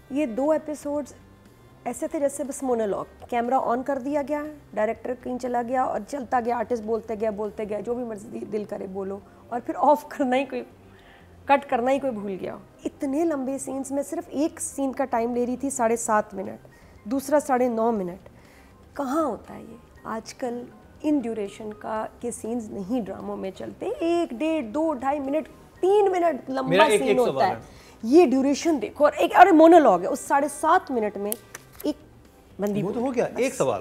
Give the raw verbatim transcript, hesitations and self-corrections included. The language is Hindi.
ये दो एपिसोड्स ऐसे थे जैसे बस मोनोलॉग, कैमरा ऑन कर दिया गया, डायरेक्टर कहीं चला गया और चलता गया, आर्टिस्ट बोलते गया बोलते गया जो भी मर्जी दिल करे बोलो, और फिर ऑफ करना ही कोई, कट करना ही कोई भूल गया। इतने लंबे सीन्स में सिर्फ एक सीन का टाइम ले रही थी साढ़े सात मिनट, दूसरा साढ़े नौ मिनट। कहाँ होता है ये आजकल? इन ड्यूरेशन का के सीन्स नहीं ड्रामों में चलते, एक डेढ़ दो ढाई मिनट तीन मिनट लंबा एक, सीन एक होता है। ये ड्यूरेशन देखो, और एक अरे मोनोलॉग है उस साढ़े सात मिनट में एक बंदी। वो तो हो गया। एक सवाल